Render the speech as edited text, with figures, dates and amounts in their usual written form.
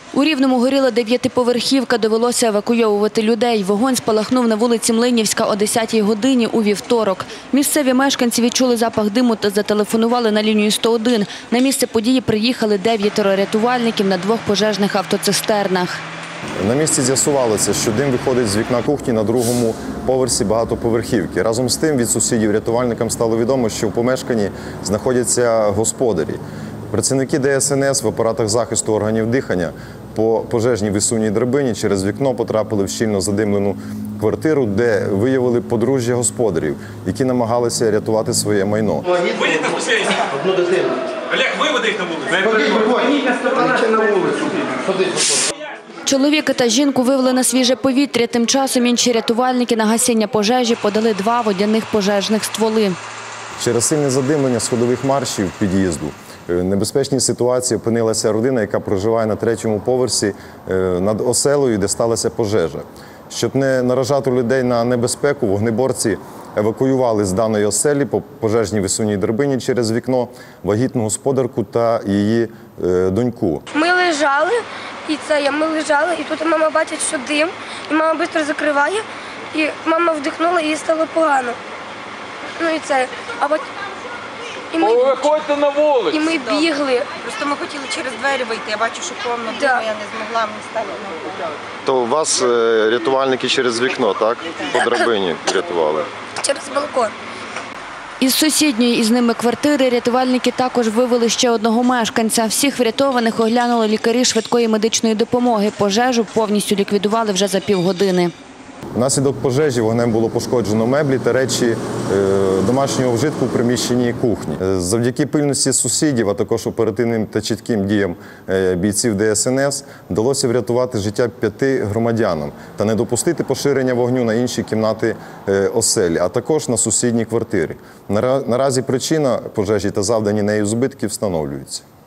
У Рівному горіла 9-поверхівка, довелося евакуйовувати людей. Вогонь спалахнув на вулиці Млинівська о 10-й годині у вівторок. Місцеві мешканці відчули запах диму та зателефонували на лінію 101. На місце події приїхали 9 рятувальників на 2 пожежних автоцистернах. На місці з'ясувалося, що дим виходить з вікна кухні на 2-му поверсі багатоповерхівки. Разом з тим від сусідів рятувальникам стало відомо, що в помешканні знаходяться господарі. Працівники ДСНС в апаратах захисту органів дихання по пожежній висувній драбині через вікно потрапили в щільно задимлену квартиру, де виявили подружжя господарів, які намагалися рятувати своє майно. Вийдіть на одну дитину. Олег, виведи їх на вулицю. Чоловіка та жінку вивели на свіже повітря. Тим часом інші рятувальники на гасіння пожежі подали 2 водяних пожежних стволи. Через сильне задимлення сходових маршів під'їзду в небезпечній ситуації опинилася родина, яка проживає на 3-му поверсі над оселею, де сталася пожежа. Щоб не наражати людей на небезпеку, вогнеборці евакуювали з даної оселі по пожежній висувній драбині через вікно вагітну господарку та її доньку. Ми лежали, і тут мама бачить, що дим, і мама швидко закриває, і мама вдихнула, і їй стало погано. Виходьте на вулицю. І ми бігли. Просто ми хотіли через двері вийти, я бачу, що повно диму, я не змогла, ми стали на вулицю. То у вас рятувальники через вікно, так? По драбині рятували? Через балкон. Із сусідньої із ними квартири рятувальники також вивели ще одного мешканця. Всіх врятованих оглянули лікарі швидкої медичної допомоги. Пожежу повністю ліквідували вже за півгодини. Внаслідок пожежі вогнем було пошкоджено меблі та речі домашнього вжитку в приміщенні кухні. Завдяки пильності сусідів, а також оперативним та чітким діям бійців ДСНС вдалося врятувати життя 5 громадянам та не допустити поширення вогню на інші кімнати оселі, а також на сусідній квартирі. Наразі причина пожежі та завдані нею збитки встановлюються.